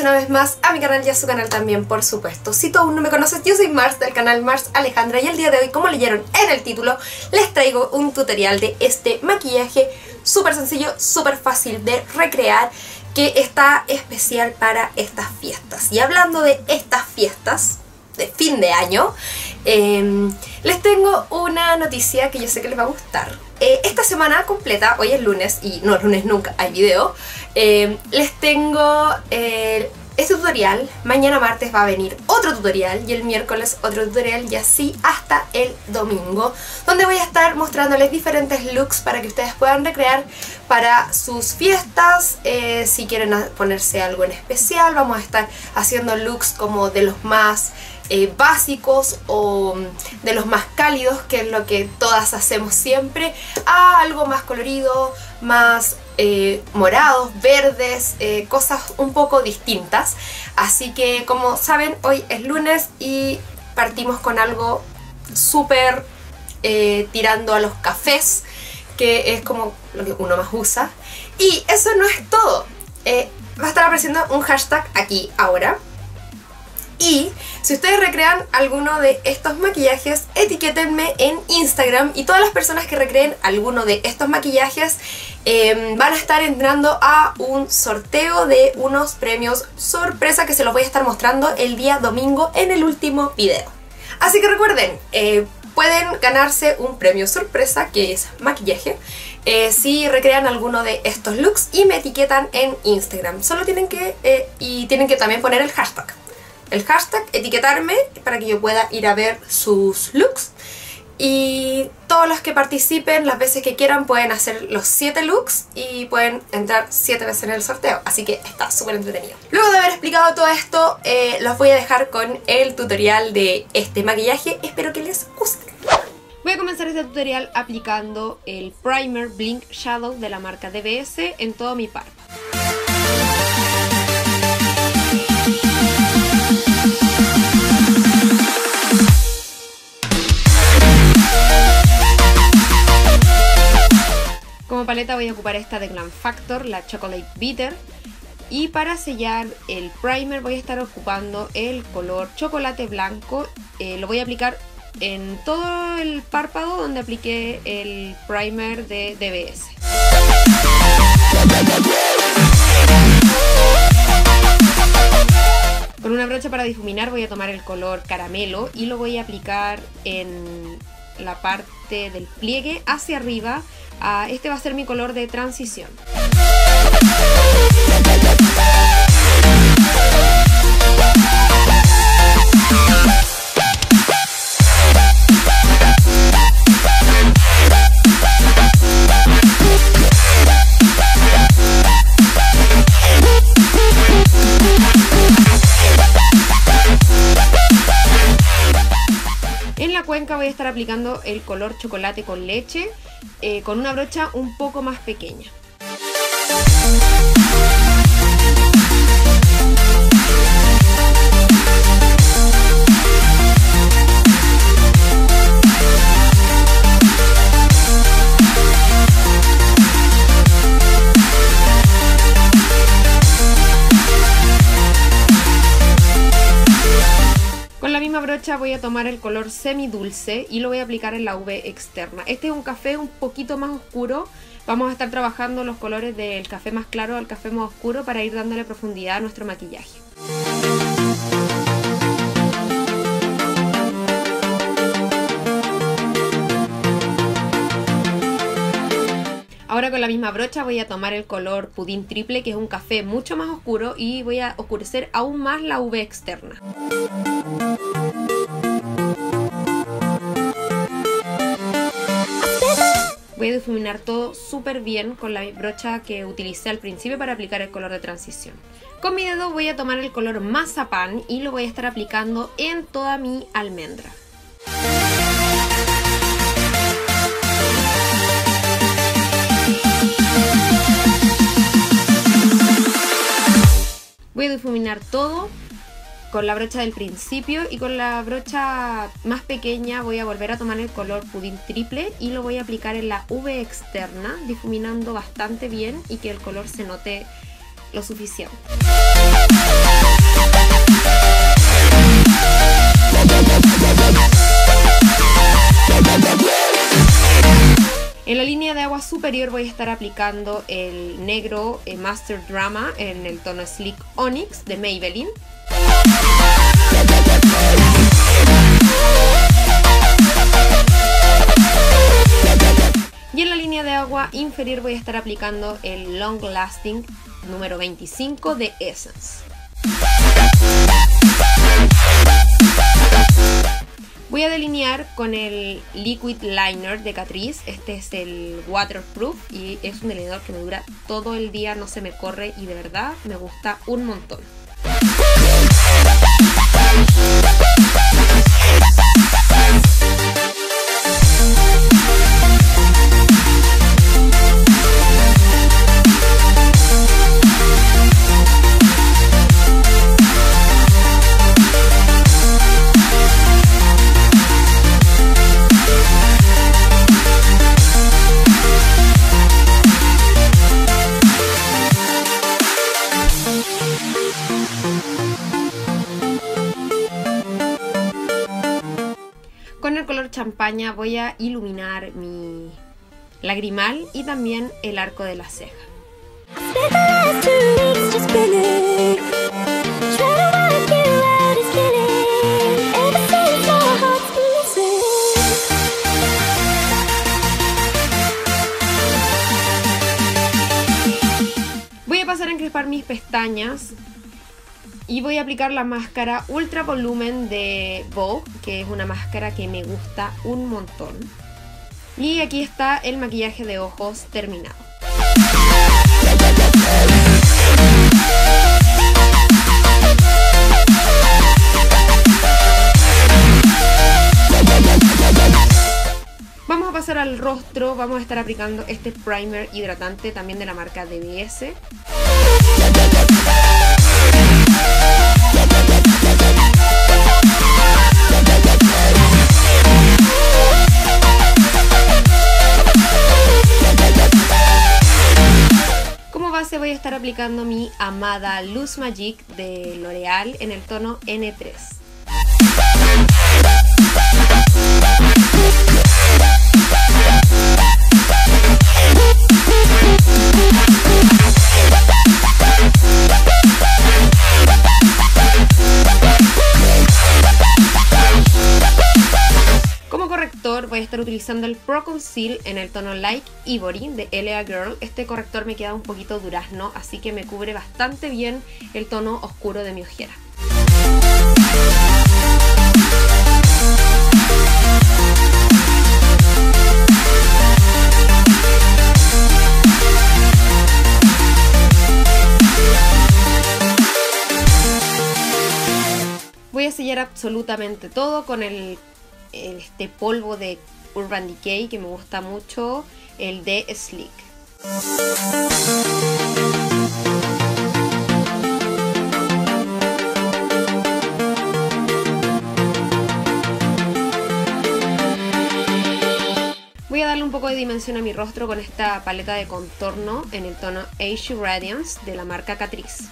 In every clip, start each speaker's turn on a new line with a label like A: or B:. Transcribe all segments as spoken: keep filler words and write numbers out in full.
A: una vez más a mi canal y a su canal también, por supuesto. Si tú aún no me conoces, yo soy Mars del canal Mars Alejandra y el día de hoy, como leyeron en el título, les traigo un tutorial de este maquillaje súper sencillo, súper fácil de recrear, que está especial para estas fiestas. Y hablando de estas fiestas de fin de año, eh, les tengo una noticia que yo sé que les va a gustar. Eh, esta semana completa, hoy es lunes y no, lunes nunca hay video, eh, les tengo eh, este tutorial. Mañana martes va a venir otro tutorial y el miércoles otro tutorial y así hasta el domingo, donde voy a estar mostrándoles diferentes looks para que ustedes puedan recrear para sus fiestas. Eh, si quieren ponerse algo en especial, vamos a estar haciendo looks como de los más Eh, básicos o de los más cálidos, que es lo que todas hacemos siempre, a algo más colorido, más eh, morados, verdes, eh, cosas un poco distintas. Así que, como saben, hoy es lunes y partimos con algo súper eh, tirando a los cafés, que es como lo que uno más usa. Y eso no es todo. Eh, va a estar apareciendo un hashtag aquí ahora. Y si ustedes recrean alguno de estos maquillajes, etiquétenme en Instagram y todas las personas que recreen alguno de estos maquillajes eh, van a estar entrando a un sorteo de unos premios sorpresa que se los voy a estar mostrando el día domingo en el último video. Así que recuerden, eh, pueden ganarse un premio sorpresa que es maquillaje eh, si recrean alguno de estos looks y me etiquetan en Instagram. Solo tienen que, eh, y tienen que también poner el hashtag. El hashtag, etiquetarme para que yo pueda ir a ver sus looks. Y todos los que participen, las veces que quieran, pueden hacer los siete looks y pueden entrar siete veces en el sorteo. Así que está súper entretenido. Luego de haber explicado todo esto, eh, los voy a dejar con el tutorial de este maquillaje. Espero que les guste. Voy a comenzar este tutorial aplicando el primer Blink Shadow de la marca D B S en todo mi párpado. Como paleta voy a ocupar esta de Glam Factor, la Chocolate Bitter. Y para sellar el primer voy a estar ocupando el color chocolate blanco. Eh, lo voy a aplicar en todo el párpado donde apliqué el primer de D B S. Con una brocha para difuminar voy a tomar el color caramelo y lo voy a aplicar en la parte del pliegue hacia arriba. Uh, este va a ser mi color de transición. En la cuenca voy a estar aplicando el color chocolate con leche eh, con una brocha un poco más pequeña. Con la misma brocha voy a tomar el color semi dulce y lo voy a aplicar en la V externa. Este es un café un poquito más oscuro. Vamos a estar trabajando los colores del café más claro al café más oscuro para ir dándole profundidad a nuestro maquillaje. Ahora con la misma brocha voy a tomar el color pudín triple, que es un café mucho más oscuro, y voy a oscurecer aún más la V externa. Voy a difuminar todo súper bien con la brocha que utilicé al principio para aplicar el color de transición. Con mi dedo voy a tomar el color mazapán y lo voy a estar aplicando en toda mi almendra. Voy a difuminar todo con la brocha del principio, y con la brocha más pequeña voy a volver a tomar el color pudín triple y lo voy a aplicar en la V externa, difuminando bastante bien y que el color se note lo suficiente. superior voy a estar aplicando el negro eh, Master Drama en el tono Sleek Onyx de Maybelline. Y en la línea de agua inferior voy a estar aplicando el Long Lasting número veinticinco de Essence. Voy a delinear con el Liquid Liner de Catrice. Este es el Waterproof y es un delineador que me dura todo el día, no se me corre y de verdad me gusta un montón. Con el color champaña voy a iluminar mi lagrimal y también el arco de la ceja. Voy a pasar a encrespar mis pestañas. Y voy a aplicar la máscara Ultra Volumen de Vogue, que es una máscara que me gusta un montón. Y aquí está el maquillaje de ojos terminado. Vamos a pasar al rostro, vamos a estar aplicando este primer hidratante también de la marca D B S. Como base voy a estar aplicando mi amada Loose Magic de L'Oreal en el tono N tres. Como corrector voy a estar utilizando el Pro Conceal en el tono Like Ivory de L A Girl. Este corrector me queda un poquito durazno, así que me cubre bastante bien el tono oscuro de mi ojera. Voy a sellar absolutamente todo con el, el este polvo de Urban Decay que me gusta mucho, el de Sleek. Voy a darle un poco de dimensión a mi rostro con esta paleta de contorno en el tono Age Radiance de la marca Catrice.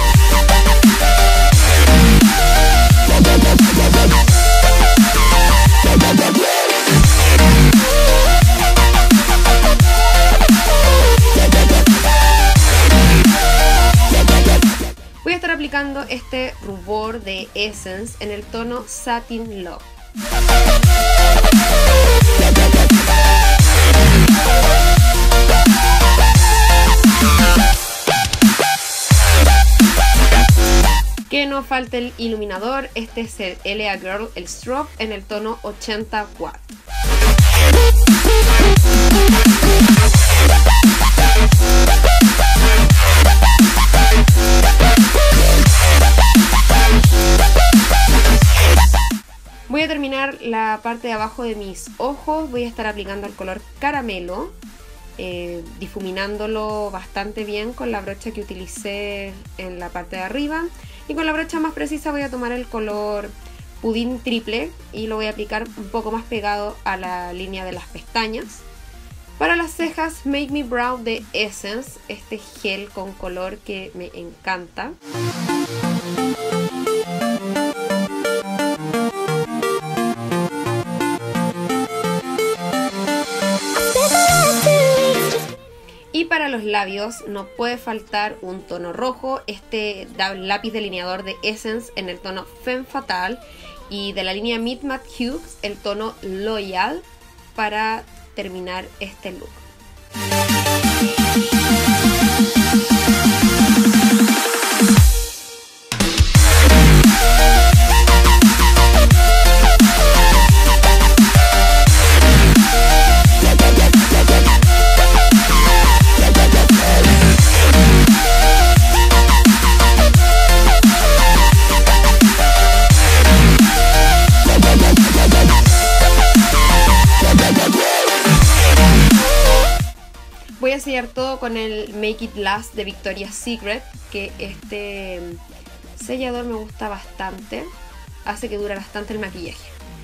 A: Voy a estar aplicando este rubor de Essence en el tono Satin Love. Que no falte el iluminador, este es el L A Girl, el Strobe en el tono ochenta Watt. Voy a terminar la parte de abajo de mis ojos, voy a estar aplicando el color caramelo, eh, difuminándolo bastante bien con la brocha que utilicé en la parte de arriba. Y con la brocha más precisa voy a tomar el color pudín triple y lo voy a aplicar un poco más pegado a la línea de las pestañas. Para las cejas, Make Me Brow de Essence, este gel con color que me encanta.
B: labios no puede faltar un tono rojo, este lápiz delineador de Essence en el tono Femme Fatale y de la línea Meet Matte Hues el tono Loyal para terminar este look. Voy a sellar todo con el Make It Last de Victoria's Secret, que este sellador me gusta bastante, hace que dure bastante el maquillaje.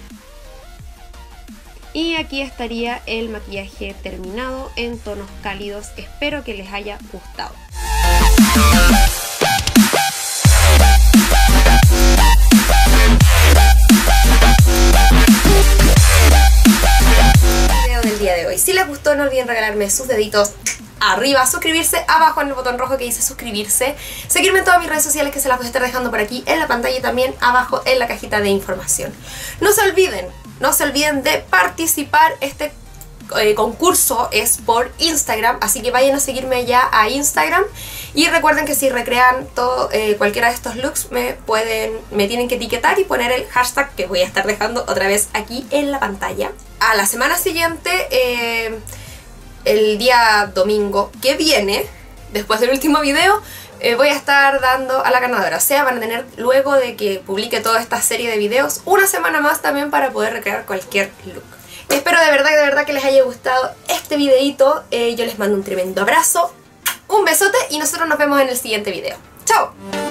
B: Y aquí estaría el maquillaje terminado en tonos cálidos, espero que les haya gustado.
A: Del día de hoy. Si les gustó, no olviden regalarme sus deditos arriba, suscribirse abajo en el botón rojo que dice suscribirse, seguirme en todas mis redes sociales que se las voy a estar dejando por aquí en la pantalla y también abajo en la cajita de información. No se olviden, no se olviden de participar. Este eh, concurso es por Instagram, así que vayan a seguirme allá a Instagram y recuerden que si recrean todo eh, cualquiera de estos looks me pueden, me tienen que etiquetar y poner el hashtag que voy a estar dejando otra vez aquí en la pantalla. A la semana siguiente, eh, el día domingo que viene, después del último video, eh, voy a estar dando a la ganadora. O sea, van a tener, luego de que publique toda esta serie de videos, una semana más también para poder recrear cualquier look. Espero de verdad, de verdad que les haya gustado este videito. Eh, yo les mando un tremendo abrazo, un besote y nosotros nos vemos en el siguiente video. ¡Chao!